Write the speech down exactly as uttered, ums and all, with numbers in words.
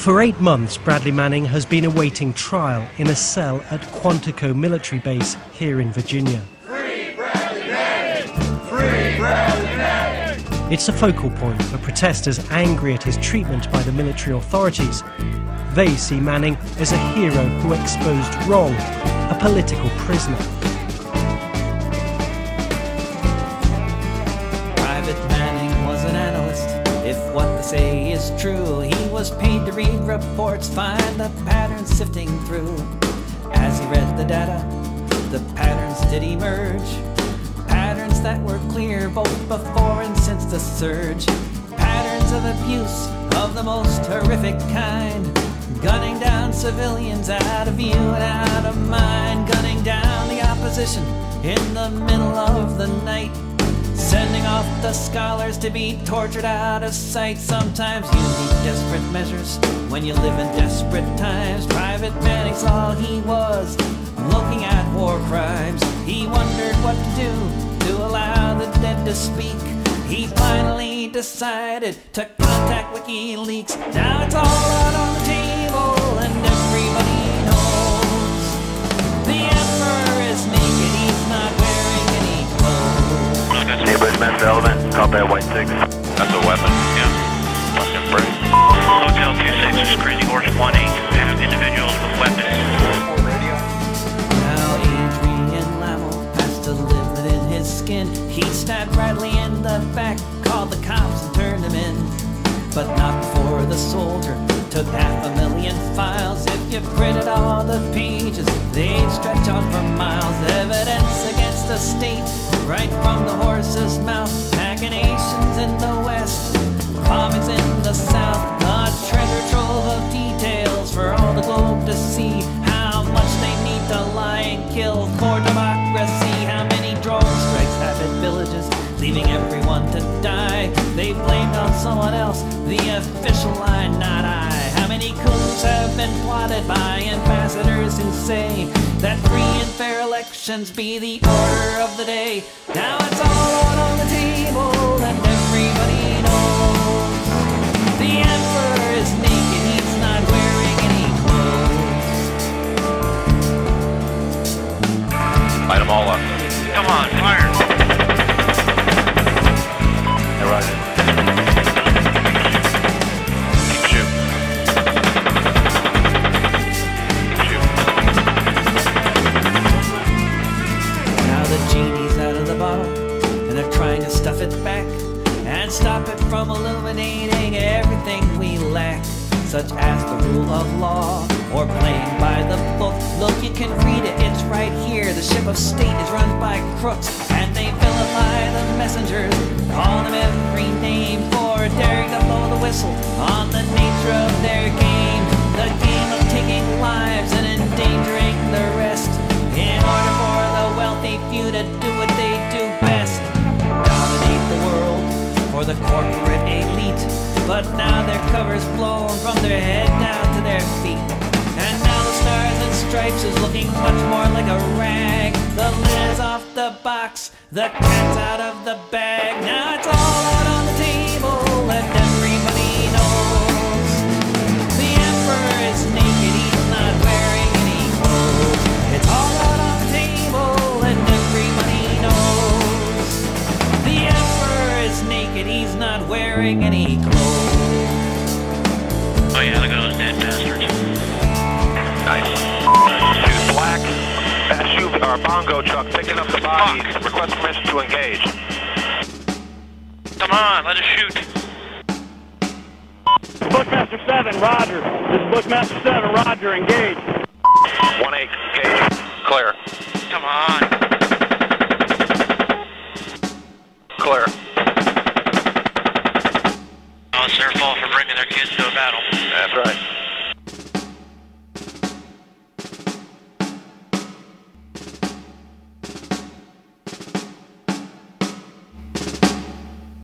For eight months, Bradley Manning has been awaiting trial in a cell at Quantico military base here in Virginia. Free Bradley Manning! Free Bradley Manning! It's a focal point for protesters angry at his treatment by the military authorities. They see Manning as a hero who exposed wrong, a political prisoner. Private Manning was an analyst. If what they say is true, he was paid to read reports, find the patterns sifting through. As he read the data, the patterns did emerge. Patterns that were clear both before and since the surge. Patterns of abuse of the most horrific kind. Gunning down civilians out of view and out of mind. Gunning down the opposition in the middle of the night. Sending off the scholars to be tortured out of sight. Sometimes you need desperate measures when you live in desperate times. Private Manning's all he was, looking at war crimes. He wondered what to do to allow the dead to speak. He finally decided to contact WikiLeaks. Now it's all out on the table and everybody knows. The Emperor is naked, he's not wearing any clothes. Neighborhood men's element, copy at white six. That's a weapon, yeah. Fucking break. Hotel two six is Crazy Horse one eight. Have individuals with weapons. Now Adrian Lamo has to live within his skin. He stabbed Bradley in the back, called the cops and turned him in. But not before the soldier took half a million files. If you printed all the pages, they'd stretch on for miles. Evidence against the state, right from the horse's mouth. Machinations in the west, bombings in the south. A treasure trove of details for all the globe to see. How much they need to lie and kill for democracy. How many drone strikes have hit villages, leaving everyone to die. They blamed on someone else, the official lie, not I. How many coups have been plotted by ambassadors who say that free and fair elections be the order of the day. Now it's all out on the table and everybody knows. The Emperor is naked, he's not wearing any clothes. Light them all up. Come on, fire! Hey, Roger. Keep shooting. Keep shooting. Now the genie's out of the bottle, and they're trying to stuff it back and stop it from illuminating everything we lack, such as the rule of law or playing by the book. Look, you can read it, it's right here. The ship of state is run by crooks, and they vilify the messengers, call them every name for daring to blow the whistle on the nature of their game. The game of taking lives and endangering the rest, in order for the wealthy few to do what they do best. Dominate the world for the corporate elite, but now their cover's blown from their head down to their feet. And now the stars and stripes is looking much more like a rag. The lid is off the box, the cat's out of the bag. Now it's all out on the table and everybody knows. The Emperor is naked, he's not wearing any clothes. It's all out on the table and everybody knows. The Emperor is naked, he's not wearing any clothes. Oh yeah, look at those dead bastards. Nice. Shoot black. That shoot or bongo truck picking up the bodies. Fuck. Request permission to engage. Come on, let us shoot. Bushmaster seven, Roger. This is Bushmaster seven, Roger, engage. one eight, engage. Clear. Come on. Clear. Oh, it's their fault for bringing their kids to